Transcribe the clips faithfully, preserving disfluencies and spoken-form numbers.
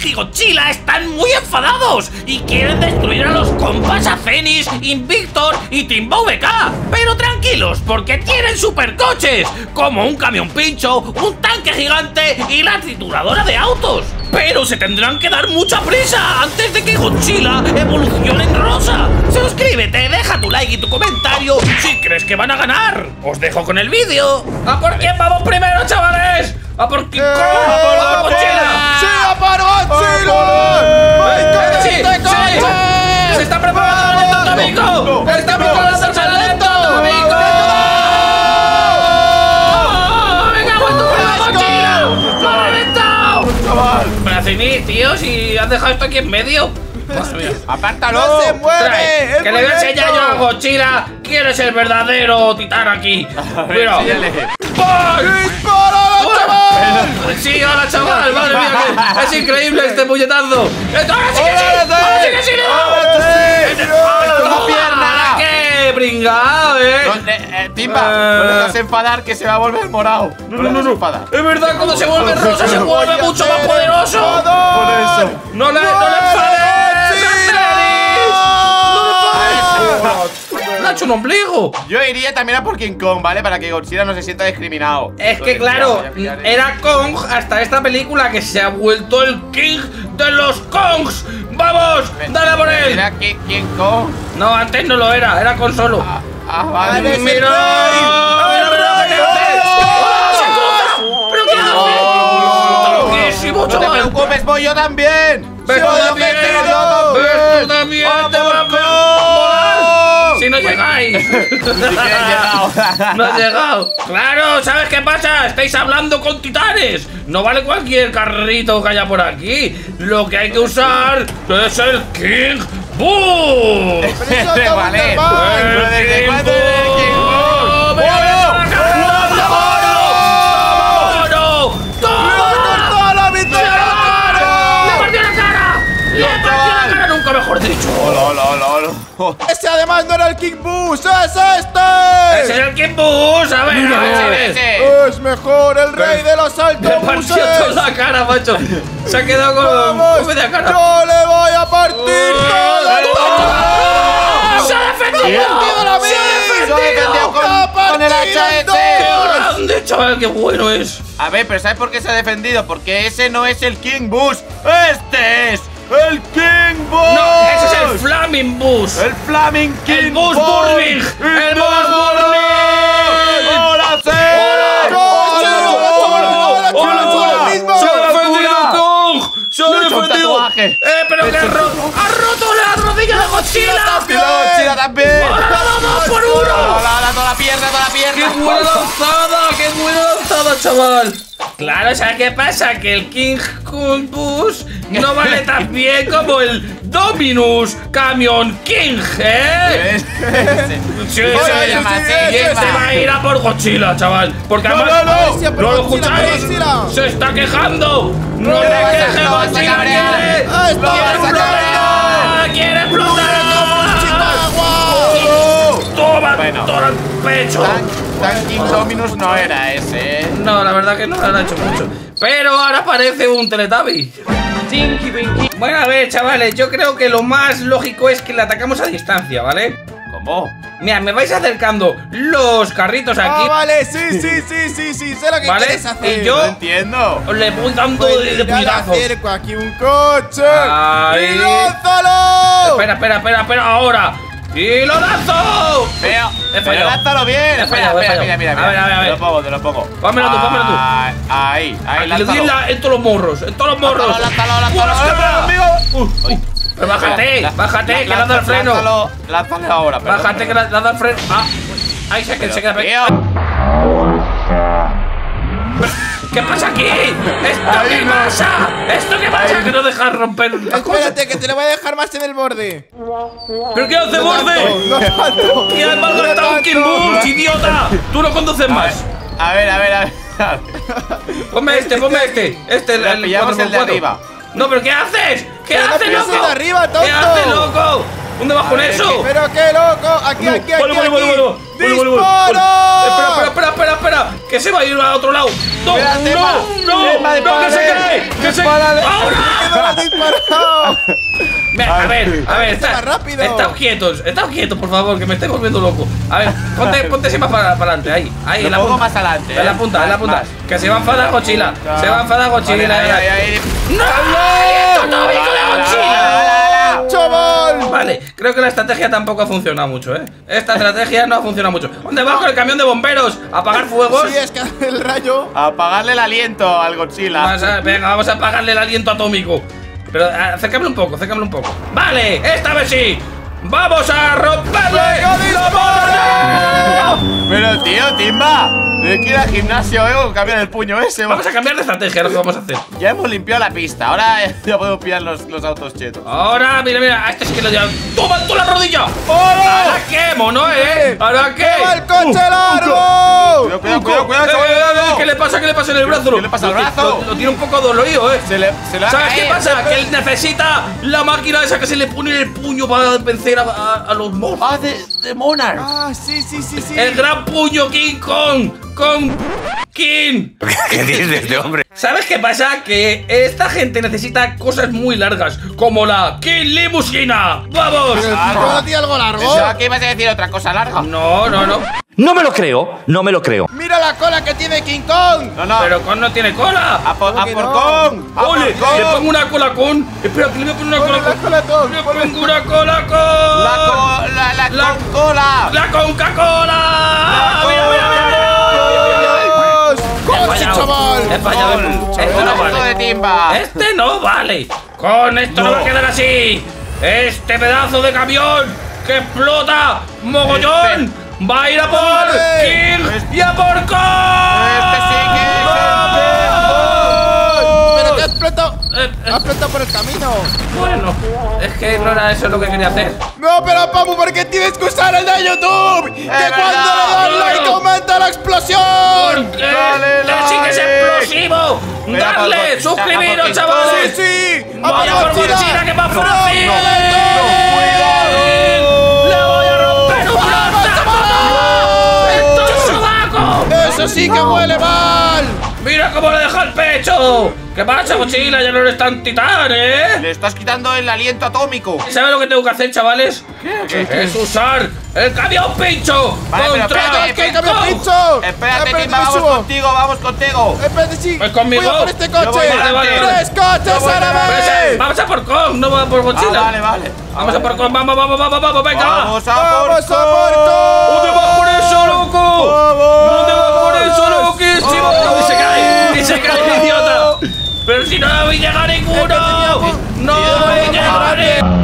y Godzilla están muy enfadados y quieren destruir a los compas a Zenith, Invictor y Timbo B K. Pero tranquilos, porque tienen supercoches, como un camión pincho, un tanque gigante y la trituradora de autos. Pero se tendrán que dar mucha prisa antes de que Godzilla evolucione en rosa. Suscríbete, deja tu like y tu comentario si crees que van a ganar. Os dejo con el vídeo. ¿A por quién vamos primero, chavales? ¿A por quién? Eh, ¿A por Godzilla? ¡Sí, a por Godzilla! ¡Venga, sí, sí! ¡Se está preparando el lento atómico! ¡Está preparando el lento atómico! ¡Venga, vuelto con la Godzilla! ¡Lo ha reventado! ¡Chaval! Pero Zenith, tío, si has dejado esto aquí en medio. ¡Apártalo! ¡No se mueve! Que le voy a enseñar yo a Godzilla quién es el verdadero titán aquí. Mira. ¡Dispara, chaval! Sí, hola, chaval. Madre mía, que es increíble este puñetazo. ¡Esto ahora sí que sí! ¡Ahora sí que sí! ¡La pierna! ¡Qué pringado, eh! eh Timba, no le das a enfadar que se va a volver morado. No, no, no, no. Es verdad, cuando se vuelve rosa se vuelve mucho más poderoso. Por eso. ¡No le enfades! ¡Le ha hecho un ombligo! Yo iría también a por King Kong, ¿vale? Para que Godzilla no se sienta discriminado. Es que claro, era Kong hasta esta película que se ha vuelto el King de los Kongs. ¡Vamos! ¡Dale por él! ¿Era King Kong? No, antes no lo era, era Kong solo. Ah, ah vale. ¡Mira! ¡Mira, mira, qué haces! ¡Pero qué haces! ¡Loquísimo, chaval! ¡No te preocupes, voy yo también! ¡Ves tú también! ¡Ves tú también! ¡Te va a volar! ¡Si no llegáis! No has llegado. Claro, ¿sabes qué pasa? Estáis hablando con titanes. No vale cualquier carrito que haya por aquí. Lo que hay que usar es el King Boo. Vale. ¡El King Boo! ¡Mira, mira la cara! ¡Toma! ¡Toma! ¡La mitad! ¡Le partió la cara! ¡Le partió la cara! Nunca mejor dicho. ¡Hola, hola, hola, hola! Ese además no era el King Boost, es este. ¡Ese es el King Boost! A ver, a ver si ves. Es mejor el rey de los Le autobuses. partió toda la cara, macho. Se ha quedado con, Vamos, con media cara. yo le voy a partir toda la ¡Se ha defendido! la ¡Se ha defendido con, con el hacha ese! ¡Qué grande, chaval! ¡Qué bueno es! A ver, pero ¿sabes por qué se ha defendido? Porque ese no es el King Boost. ¡Este es el King Boost! ¡No! ¡Ese es el Flaming Boost! ¡El Flaming King ¡El Boost Burning! ¡El Boost Burning! ¡Hola, sí! ¡Se ha defendido Kong! ¡Se ha defendido! ¡Eh, pero que ha roto! ¡Ha roto la rodilla de Godzilla! ¡Y la Godzilla también! ¡Dos por uno! ¡Hola, toda la pierna, toda la pierna! ¡Qué buena lanzada! ¡Qué buena lanzada, chaval! Claro, ¿sabes qué pasa? Que el King Kong Boost no vale tan bien como el Dominus Camion King, ¿eh? Sí, sí, y este va a ir a por Godzilla, chaval. Porque además, no, no, no. ¿no lo escucháis? ¡Se está quejando! ¡No le queje, Godzilla! ¡Quiere! ¡Quiere explotar! ¡Quiere explotar! ¡Toma! ¡Toma el pecho! Tan King Dominus no era ese, ¿eh? No, la verdad que no lo han hecho mucho. Pero ahora parece un Teletubby. Bueno, a ver, chavales, yo creo que lo más lógico es que le atacamos a distancia, ¿vale? ¿Cómo? Mira, me vais acercando los carritos aquí. Ah, vale, sí, sí, sí, sí, sí, sé lo que ¿Vale? quieres hacer. Y yo- No entiendo. Le voy dando Pues de, de mira, le puñetazos. acerco aquí un coche. Ahí. ¡Y lánzalo! Espera, espera, espera, espera, ahora. ¡Y lo lanzo! Pero, He pero fallado. lánzalo bien. He Espera, fallado, he espera, fallado. mira, mira, A mira. ver, a ver, a ver. Te lo pongo, te lo pongo. Pónmelo tú, pónmelo tú. Ah, Ahí, ahí, Aquí le doy lánzalo. en, la- en todos los morros, en todos los morros. Lánzalo, lánzalo, ¡Buah, lánzalo, hostia! amigo. Uh, uh. Pero bájate, La- bájate, la- que le has dado el freno. Lánzalo, lánzalo ahora, perdón, Bájate, que le perdón. has dado el freno. Ah, ahí se, que se queda pegado. Tío. ¿Qué pasa aquí? ¿Esto qué pasa? ¿Esto qué pasa? Que no dejas romper las cosas. Espérate, que te lo voy a dejar más en el borde. ¿Pero qué hace, borde? No tanto. ¡Y además No gastado un tanto. King Boost, idiota! Tú no conduces más. A ver, a ver, a ver. Ponme este, ponme este. Este, Le pillamos el de arriba. No, pero ¿qué haces? ¿Qué Pero no haces, pilles loco? el de arriba, tonto. ¿Qué haces, loco? ¿Dónde vas A con ver, eso? Pero qué loco. Aquí, aquí, aquí. Bueno, bueno, bueno, aquí. bueno. Bueno, bueno, bueno. ¡Dispara! Espera, espera, espera, espera, espera. Que se va a ir a otro lado. No, Espérate, no, ma. no, Emma, no, que se dispárale. cae. Que se Dispárale. ¡Ahora! lo has disparado! Mira, a ver, a ver, Está está, más rápido. Estad quietos, estad quietos, por favor, que me estoy volviendo loco. A ver, ponte, ponte así más para, para adelante, ahí, ahí, Lo en la pongo punta. más adelante, En la eh. punta, en la Más, punta. más. Que se va a enfadar Godzilla. Se va a enfadar Godzilla. Vale, ahí, ahí, ahí. ¡No! ¡Esto no hijo de Godzilla! ¡Chaval! Vale, creo que la estrategia tampoco ha funcionado mucho, ¿eh? Esta estrategia no ha funcionado mucho. ¿Dónde vas con el camión de bomberos? ¿A apagar fuegos? Sí, es que el rayo. Apagarle el aliento al Godzilla. Vamos a- venga, vamos a apagarle el aliento atómico. Pero acércame un poco, acércame un poco. Vale, esta vez sí. ¡Vamos a romperle! ¡Venga, dispara! Pero tío, Timba, tienes que ir al gimnasio, eh, cambiar el puño ese. Vamos a cambiar de estrategia, lo que vamos a hacer. Ya hemos limpiado la pista, ahora ya podemos pillar los, los autos chetos. Ahora, mira, mira, a este sí que lo llevan. ¡Toma tú la rodilla! ¡Oh! ¿Ahora qué, mono, eh? ¿Ahora qué? ¡Va el coche largo! Cuidado, cuidado, cuidado, cuidado, Eh, chaval, eh, eh, cuidado. ¿Qué le pasa? ¿Qué le pasa en el brazo? ¿Qué le pasa al Lo- brazo? Lo, lo tiene un poco dolorido, eh. Se le, se le va a ¿Sabes caer. qué pasa? Que él necesita la máquina esa que se le pone en el puño para vencer a, a- a los monstruos. Ah, de, de Monarch. Ah, sí, sí, sí, sí. El gran puño King Kong con King. ¿Qué dices de este hombre? ¿Sabes qué pasa? Que esta gente necesita cosas muy largas, como la King Limusina. ¡Vamos! Pero el Ah, tipo no. no tiene algo largo. Pensaba que ibas a decir otra cosa larga. No, no, no. No me lo creo, no me lo creo. ¡Mira la cola que tiene King Kong! No, no. Pero Kong no tiene cola. A por, ¿Cómo a que por no? Kong. A por Ole, Kong. le pongo una cola con. Espera, que le voy a poner una Ponle cola la con. cola con, Le ponle- pongo una cola con. La, co la, la, La- con cola. ¡La Coca-Cola! ¡Mira, mira, mira! ¡Dios! He ¡Coche, fallado. chaval! He fallado. Gol. Este no Golazo de vale. Timba. Este no vale. Con esto no, No. va a quedar así. Este pedazo de camión que explota mogollón va a ir a por ¡Vale! King y a por Kong. Este sí que es ¡Pero que ha explotado! Eh, eh, ¡Ha explotado por el camino! Bueno, es que no era eso lo que quería hacer. No, pero Papu, ¿por qué tienes que usar el de YouTube? ¡Que verdad, cuando le das no, like no. aumenta la explosión! Porque Dale este sí que es like. explosivo. Mira, Darle, por- suscribiros, por- chavales. ¡Sí, sí! Vaya por Godzilla, que más fácil. cuidado. ¡Le voy a romper un brazo! ¡Esto es sobaco! ¡Eso sí que huele mal! ¡Mira cómo le deja el pecho! ¿Qué pasa, Godzilla? Ya no eres tan titán, ¿eh? Le estás quitando el aliento atómico. ¿Sabes lo que tengo que hacer, chavales? ¿Qué? ¿Qué? Es usar el camión pincho Vale, pero contra espérate, King ¡Que me Kong. pincho! Espérate, Espérate, Timba, me vamos subo. contigo, vamos contigo. Espérate, sí. Pues conmigo. Voy a por este Yo voy coche. delante. Vale, vale. ¡Tres coches Yo voy a la delante. Pues, eh, vez! vamos a por Kong, no vamos a por Ah, Godzilla. vale, vale. Vamos a por Kong, vamos, vamos, vamos, vamos, venga. Vamos a por ¡Vamos a por ¿Dónde Kong! vas por eso, loco? Vamos. ¿Dónde vas por eso, loquísimo? Vamos. Y se cae, y se cae, idiota. Pero si no voy a llegar ninguno. No voy a llegar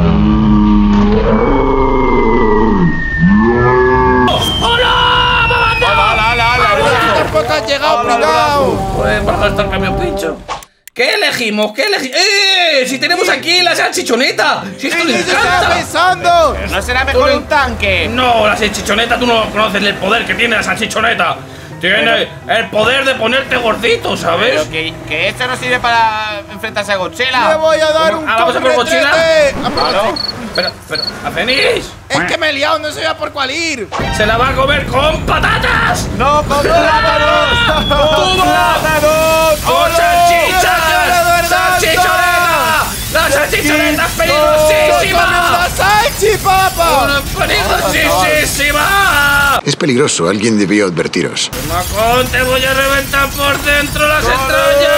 ninguno. ¡Hola! ¡Vamos! Ala, ala, ala, ala, ala. Tampoco has llegado, Habla, pringao. Pues bajar hasta el camión pincho. ¿Qué elegimos? ¿Qué elegimos? ¡Eh! Si tenemos aquí la salchichoneta. Si esto le ¿Qué estaba encanta. pensando? ¿No será mejor un tanque? No, la salchichoneta, tú no conoces el poder que tiene la salchichoneta. Tiene el poder de ponerte gordito, ¿sabes? Pero que, que esto no sirve para enfrentarse a Le Godzilla. voy a dar un Ah, vamos a por Godzilla. retrete. Ah, pero- Claro. Pero, pero, ¿Afenix? Es que me he liado, no sabía por cuál ir. ¡Se la va a comer con patatas! ¡No, con plátanos! ¡Con plátanos! ¡Con ¡No, salchichas! no, no, no, ¡Salchichoneta! ¡La salchichoneta es ¡Una peligrosísima! salchipapa! ¡Una peligrosísima! Es peligroso, alguien debió advertiros. ¡Macón, te voy a reventar por dentro las entrañas!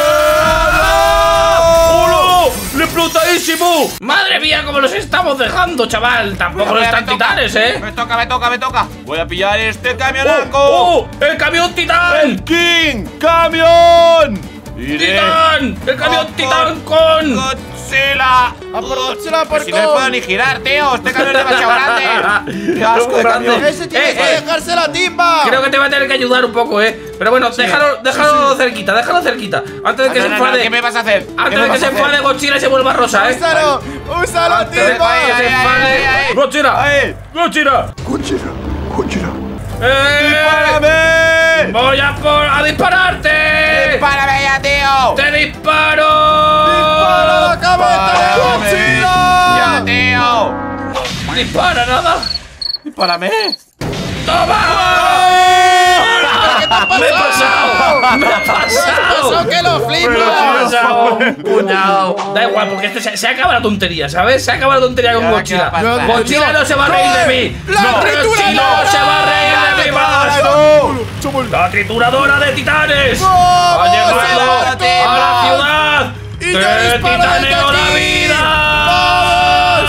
¡Hola! ¡Le explotadísimo! ¡Madre mía, cómo los estamos dejando, chaval! Tampoco Mira, están me toca, titanes, ¿eh? Me toca, me toca, me toca. Voy a pillar este ¡Oh! camionaco. ¡Oh! ¡El camión titán! ¡El King Camión! Iré ¡Titán! ¡El camión a por titán con! Godzilla. A por Godzilla, a por Pues si no me Kong. puedo ni girar, tío. Este camión es demasiado grande. ¡Qué asco de grande. camión! Ese tiene Eh, que eh. dejarse la timba. Creo que te va a tener que ayudar un poco, ¿eh? Pero bueno, déjalo, déjalo cerquita, déjalo cerquita. Antes de que No, se no, no, enfade. ¿qué me vas a hacer? ¿Qué Antes me de que vas se a hacer? enfade Godzilla y se vuelva rosa, ¿eh? ¡Úsalo! ¡Úsalo, Antes de timba! que se Ay, ay, enfade. ay, ay. ¡Godzilla! Ay. ¡Godzilla! Godzilla, Godzilla. ¡Eh! ¡Dispárame! ¡Voy a por a dispararte! ¡Dispárame ya, tío! ¡Te disparo! ¡Para la cabeza de ¡Dispárame! ¡Ya, Godzilla! tío! ¡Dispara nada! ¡Dispárame! ¡Toma! ¡Que te ¡Me he pasado! ¡Me he pasado! ¡Eso que lo ¡Me he flipas! pasado! Cuidado. Da igual, porque esto se, se acaba la tontería, ¿sabes? Se acaba la tontería con Ya, ¿qué Godzilla. va a pasar? Godzilla no se va a reír de mí. ¡La No, trituradora! no se va a reír de mí más. Somos La trituradora de titanes ¡Vamos, ha llegado Eduardo! a la ciudad. ¡Y yo ¡Te disparo titaneo desde la aquí! vida! ¡Vamos!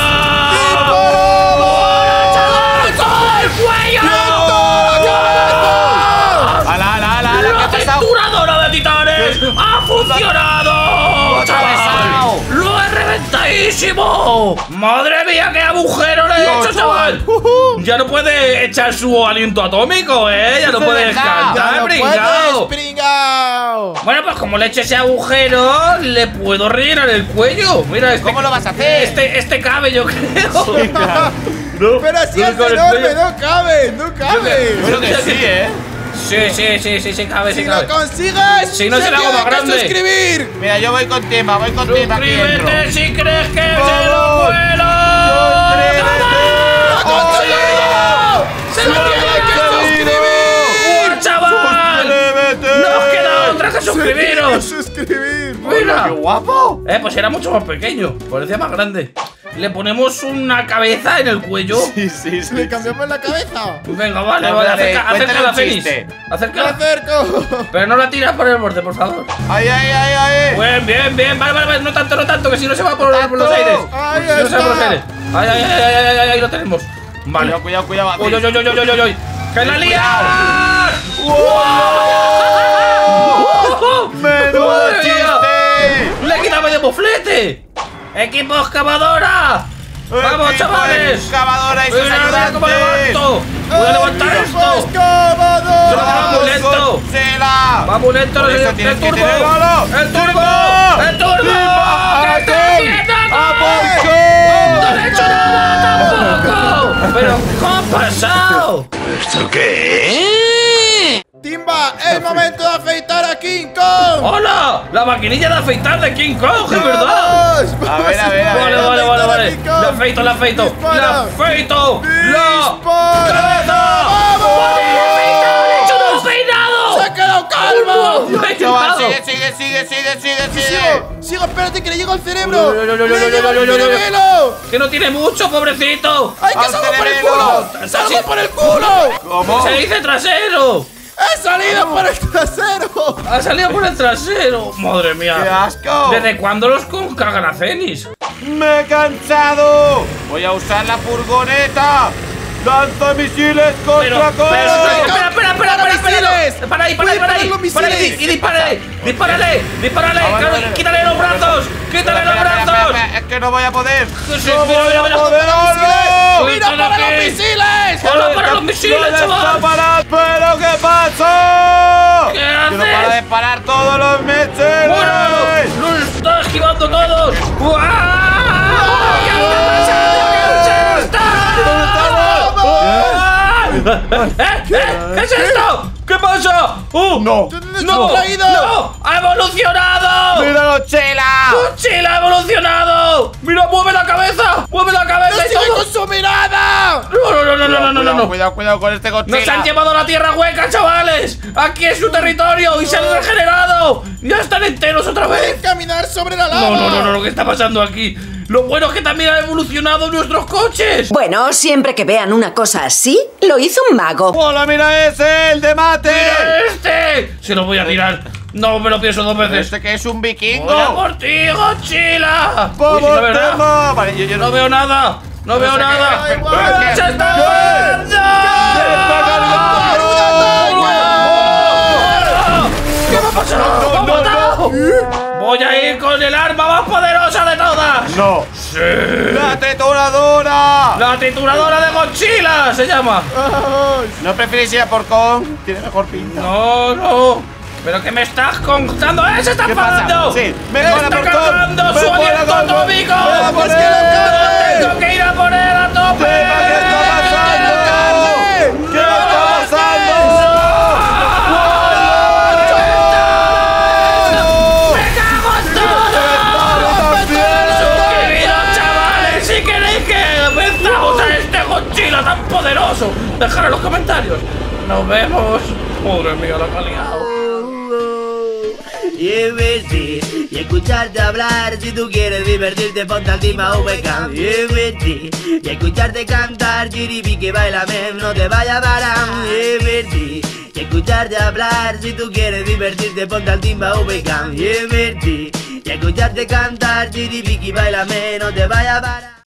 ¡Disparo! ¡El cuello! ¡Ala, ala, ala! ala! ¿Qué ¡La ha pasado? trituradora de titanes ha funcionado! atravesado! ¡Chaval! ¡Lo he reventadísimo! ¡Madre mía, qué agujero le he No, hecho, chaval! Ya no puede echar su aliento atómico, ¿eh? Ya no Es puede verdad. descartar, ¡Ya no pringao. puedes, pringao! Bueno, pues como le eche ese agujero, le puedo rellenar el cuello. Mira, este, ¿Cómo lo vas a hacer? Este, este cabe, yo creo. No, Pero si no, es con el enorme, cuello. no cabe, no cabe. Creo que sí, ¿eh? Sí, sí, sí, sí, sí, cabe, sí, Si cabe. lo consigues, Si no, se se lo hago tiene más que grande. suscribir. Mira, yo voy con Timba, voy con Timba aquí dentro. Suscríbete si crees que se ¡Vamos! lo puedo. ¡Lo conseguido! ¡Se lo tiene que suscribir! ¡Buah, chaval! ¡Suscríbete! ¡No os queda otra que suscribiros! Se tiene que suscribir. Mira. ¡Qué guapo! Eh, pues era mucho más pequeño, parecía más grande. Le ponemos una cabeza en el cuello. Sí, sí, sí. ¿Le cambiamos la cabeza? Venga, vale, Dale, vale, dale, acerca, acerca cuéntale la un Fénix. chiste. ¡Me Acércala. acerco! Pero no la tiras por el borde, por favor. ¡Ay, ay, ay, ay! Bien, bien, bien. Vale, vale, vale. No tanto, no tanto, que si no se va por, por los aires. Ahí Si no se va por los está. aires. Ay, ay, ay, ay, ay, ay, ahí lo tenemos. Vale. Cuidado, cuidado, cuidado. Uy, uy, uy, uy, uy, uy, uy. ¡Que la lía! ¡Menudo ¡Madre mía! chiste! ¡Le he quitado medio boflete! ¡Equipo excavadora! ¡Vamos, Equipo chavales! excavadora y sus ¡Mira, mira cómo ayudantes! levanto! ¡Voy a levantar ¡Equipo esto! excavador! ¡Se lo va muy lento! ¡Godzilla! ¡Va muy lento! Por el, eso el tienes que turbo! tenerlo. ¡El turbo! ¡Timba! ¡El turbo! ¡Timba! ¿Qué estás haciendo? ¡A por ¡No le he hecho nada tampoco! ¿Pero cómo ha pasado? ¿Esto qué? Timba, es momento de afeitar a King Kong. ¡Hola! ¡La maquinilla de afeitar de King Kong! ¡Es verdad! ¡Vamos! A ver, a ver, a ver. Vale, vale, vale, Afeitar a vale. King Kong. La afeito, la afeito. Dispara. La afeito. La ¡Dispara! cabeza. ¡Vamos! ¡Le he hecho un peinado! ¡Se ha quedado calvo! ¡Un Chaval, peinado! sigue, sigue, sigue, sigue, sigue, sigue. ¡Sigo! ¡Sigo! ¡Espérate que le llego al cerebro! Uy, uy, uy, uy, ¡Le uy, llego uy, al uy, uy, uy. cerebelo! ¡Que no tiene mucho, pobrecito! ¡Ay, que ¡Al salgo por el cerebelo! culo! ¡Salgo por el culo! ¿Cómo? ¡Se dice trasero! ¡He salido por el trasero! ¡Ha salido por el trasero! ¡Madre ¡Qué mía! asco! ¿Desde cuándo los con cagan a Cenis? ¡Me he cansado! ¡Voy a usar la furgoneta! ¡Lanza misiles contra Pero, pero, Kong! espera, espera, espera, espera, espera, espera, misiles! para ahí, para ahí, Voy a para ahí, disparar los para ahí, misiles. y dispárale, dispárale, dispárale, Ah, vale, claro, vale. quítale los brazos, quítale los Espera, espera, espera, brazos. espera, es que no voy a poder. Sí, sí, ¡No mira, voy mira, a mira. poder! ¡Hazlo! ¡Mira Quítale para los aquí. misiles! ¡Hola para los misiles, ¡No chaval! está parado! ¿Pero qué pasa? ¿Qué ¡Que no haces? para de parar todos los misiles! ¡Bueno! ¡Los está esquivando todos! ¡Guau! ¿Qué está pasando? ¿Qué es esto? ¡Eh, eh! ¿Qué es esto? ¿Qué pasa? ¡Uh! ¡No! ¿Dónde ¡No! está traído? ¡No! ¡Ha evolucionado! ¡Míralo, Chela! ¡Godzilla ha evolucionado! ¡Mira, mueve la cabeza! ¡Mueve la ¡No cabeza y sigue todo! con su mirada! ¡No, no, no, no, no, no, no, no, no! Cuidado, cuidado con este Godzilla. ¡Nos han llevado a la tierra hueca, chavales! ¡Aquí es su territorio y se han regenerado! ¡Ya están enteros otra vez! ¡Caminar sobre la lava! No, no, no, no, lo que está pasando aquí. Lo bueno es que también han evolucionado nuestros coches. Bueno, siempre que vean una cosa así, lo hizo un mago. ¡Hola, mira ese! ¡El de mate! ¡Mira este! Se lo voy a tirar. No me lo pienso dos veces. ¡Este que es un vikingo! ¡Voy a por ti, Godzilla! Uy, ¡Vamos, no veo nada. tema! Vale, yo, yo No veo nada. No veo sé qué- nada. da igual. ¡Pero se está ¿Qué? moviendo! ¿Qué me ha pasado? No, ¿Me ha no, matado? Voy a ir con el arma más poderosa de todas. ¡No! Sí. ¡La trituradora! La trituradora de Godzilla se llama. ¡Vamos! ¿No prefieres ir a por Kong? Tiene mejor pinta. No, no. ¿Pero qué me estás contando? ¡Eh, se está ¿Qué pasa? enfadando! Sí, mejor a ¡Está por Kong. cargando su Mejor a aliento Kong. atómico! Mejor ¡Vamos, a que lo Kong. cargue! ¡Tengo que ir a por él a tope! ¿Qué está pasando? ¿Qué está pasando? ¡Me cago en todo! ¡Suscribiros, chavales! Si queréis que venzamos a este Godzilla tan poderoso, dejad en los comentarios. Nos vemos. Madre mía, la que ha liado. Y vestir, y escucharte hablar. Si tú quieres divertirte, ponte al Team A V K. Y vestir, y escucharte cantar. Chiripi que bailame, no te vaya a parar. Y vestir, y escucharte hablar. Si tú quieres divertirte, ponte al Team A V K. Y vestir, y escucharte cantar. Chiripi que bailame, no te vaya a parar.